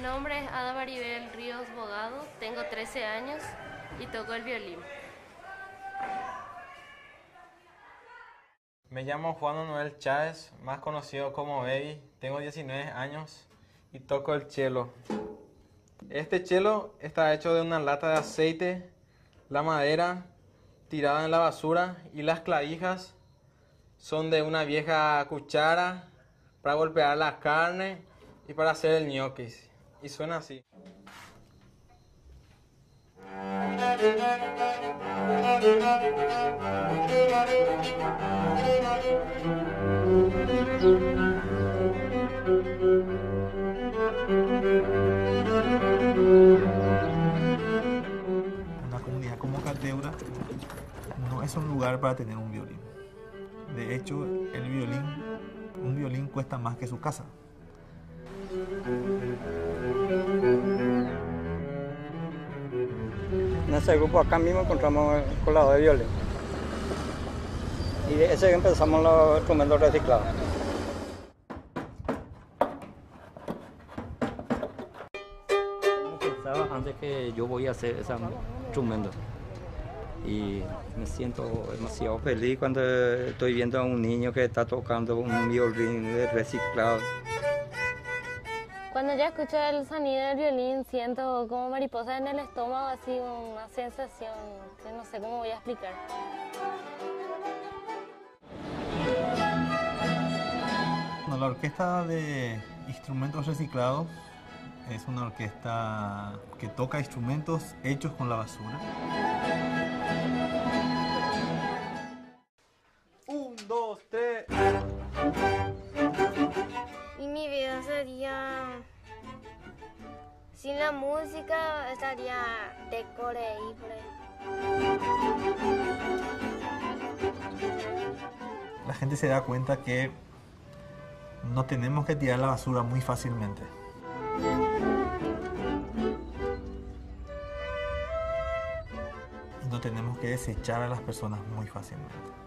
nombre es Ada Maribel Ríos Bogado, tengo 13 años y toco el violín. Me llamo Juan Manuel Chávez, más conocido como Baby, tengo 19 años y toco el cello. Este cello está hecho de una lata de aceite, la madera tirada en la basura y las clavijas son de una vieja cuchara para golpear la carne y para hacer el ñoquis. Y suena así. Una comunidad como Caldeura no es un lugar para tener un violín. De hecho, un violín cuesta más que su casa. En ese grupo acá mismo encontramos el colador de violín. Y de ese empezamos los instrumentos reciclados. ¿Cómo pensabas antes que yo voy a hacer ese instrumento? Y me siento demasiado feliz cuando estoy viendo a un niño que está tocando un violín reciclado. Cuando ya escucho el sonido del violín siento como mariposa en el estómago, así una sensación que no sé cómo voy a explicar. Bueno, la orquesta de instrumentos reciclados es una orquesta que toca instrumentos hechos con la basura. 1, 2, 3. Y mi vida sería, sin la música estaría increíble. La gente se da cuenta que no tenemos que tirar la basura muy fácilmente. No tenemos que desechar a las personas muy fácilmente.